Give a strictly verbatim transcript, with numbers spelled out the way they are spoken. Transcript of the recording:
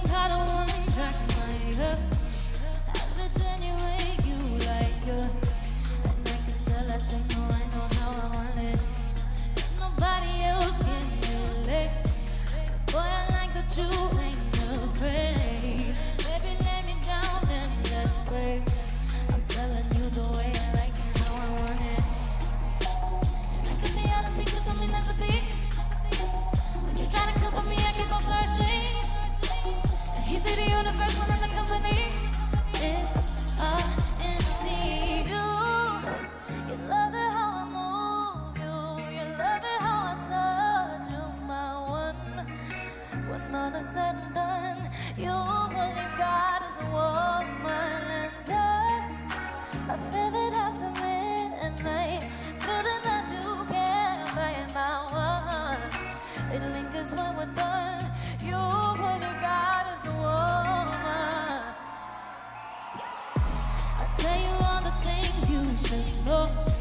got a one-track mind, huh? Have it any way you like, uh. And I can tell that you know I know how I want it. Nobody else can do it. Boy, I like that you ain't afraid. Baby, let me down and let's break. I'm telling you the way I like it, how I want it. And I can be all the things you told me not to be. When you try to cover me, I keep on flashing. He see the universe when I'm the company. It's all in me. You, you love it how I move you. You love it how I touch you, my one. When all is said and done, you believe God is a woman and time. I feel it after midnight, feeling that you can't buy my one. It lingers when we're done. You believe God is a woman. I tell you all the things you should know.